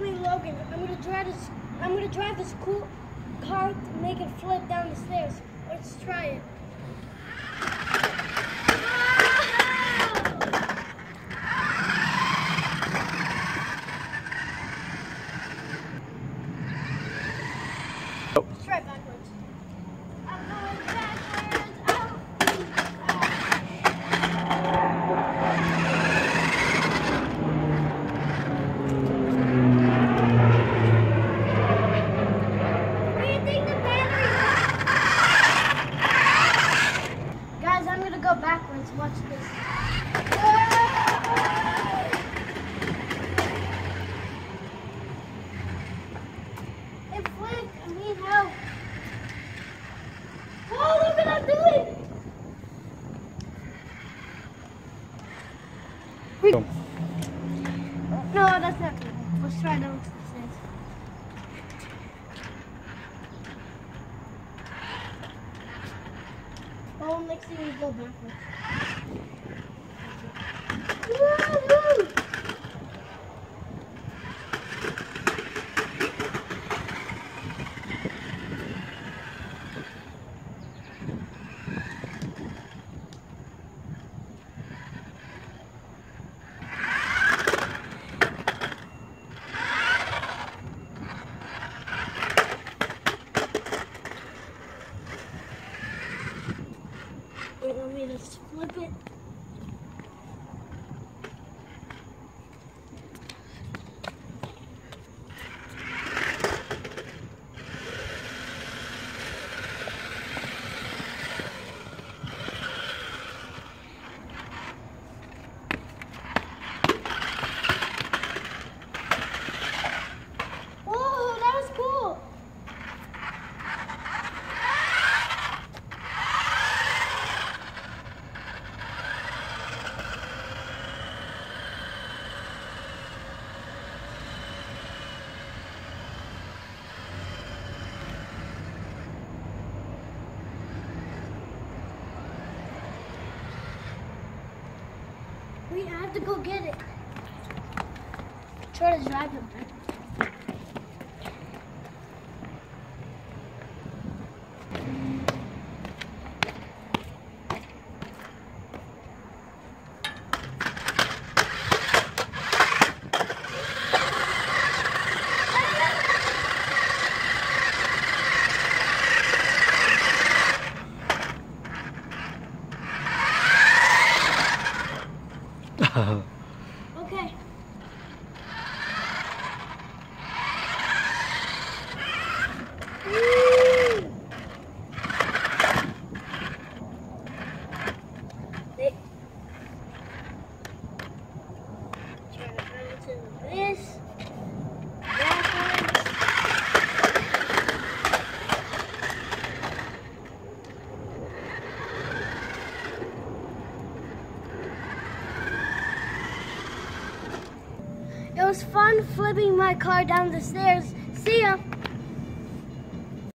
me and Logan. I'm gonna drive this cool car to make it flip down the stairs. Let's try it. Let's try it backwards. I'm going backwards. What do you think the battery? Guys, I'm gonna go backwards. Watch this. It flipped. I need help. Oh, look what I'm doing! No, that's not good. Let's try down to the stairs. Oh, next thing we go backwards. Woo-hoo! Wait, let me just flip it. Whoa, that was cool. We have to go get it. Try to drive him back. Okay. Woo! Try to go to this. Backwards. It was fun flipping my car down the stairs. See ya!